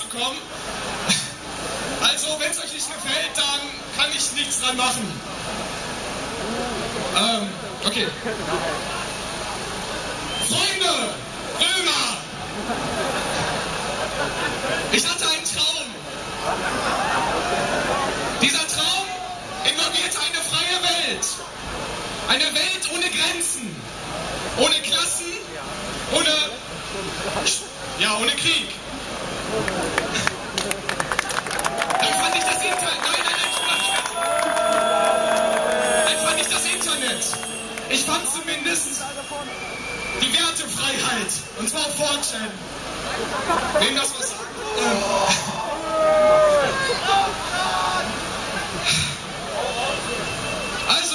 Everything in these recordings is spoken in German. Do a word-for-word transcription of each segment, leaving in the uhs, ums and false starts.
kommen. Also, wenn es euch nicht gefällt, dann kann ich nichts dran machen. Ähm, okay. Freunde, Römer, ich hatte einen Traum. Dieser Traum involvierte eine freie Welt. Eine Welt ohne Grenzen, ohne Klassen, ohne, ja, ohne Krieg. Dann fand ich das Internet, nein, nein, nein, dann fand ich das Internet. Ich fand zumindest die Wertefreiheit, und zwar auf four chan. Wem das was sagt? Also,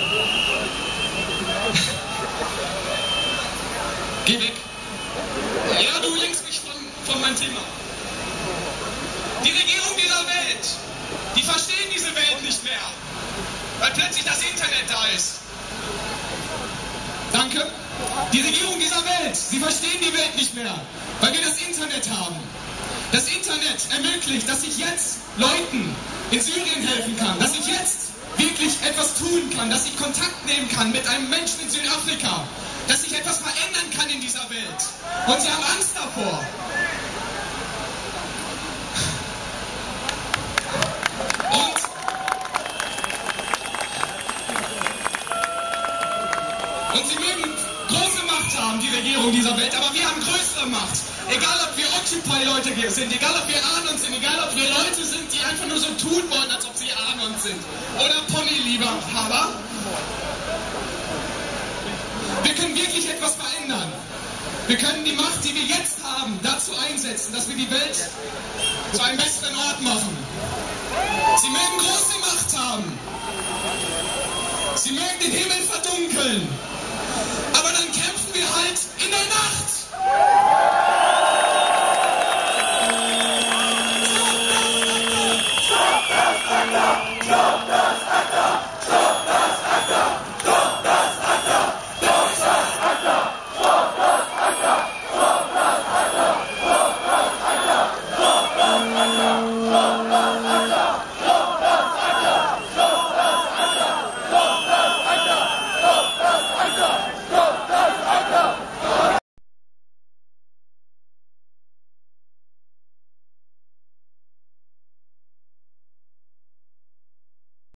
geh weg. Ja, du lenkst mich von, von meinem Thema. Die Regierung dieser Welt, die verstehen diese Welt nicht mehr, weil plötzlich das Internet da ist. Danke. Die Regierung dieser Welt, sie verstehen die Welt nicht mehr, weil wir das Internet haben. Das Internet ermöglicht, dass ich jetzt Leuten in Syrien helfen kann, dass ich jetzt wirklich etwas tun kann, dass ich Kontakt nehmen kann mit einem Menschen in Südafrika, dass ich etwas verändern kann in dieser Welt. Und sie haben Angst davor. Und Und sie mögen große Macht haben, die Regierung dieser Welt, aber wir haben größere Macht. Egal, ob wir Occupy-Leute sind, egal, ob wir Anon sind, egal, ob wir Leute sind, die einfach nur so tun wollen, als ob sie Anon sind. Oder Pony-Liebhaber. Wir können wirklich etwas verändern. Wir können die Macht, die wir jetzt haben, dazu einsetzen, dass wir die Welt zu einem besseren Ort machen. Sie mögen große Macht haben. Sie mögen den Himmel verdunkeln.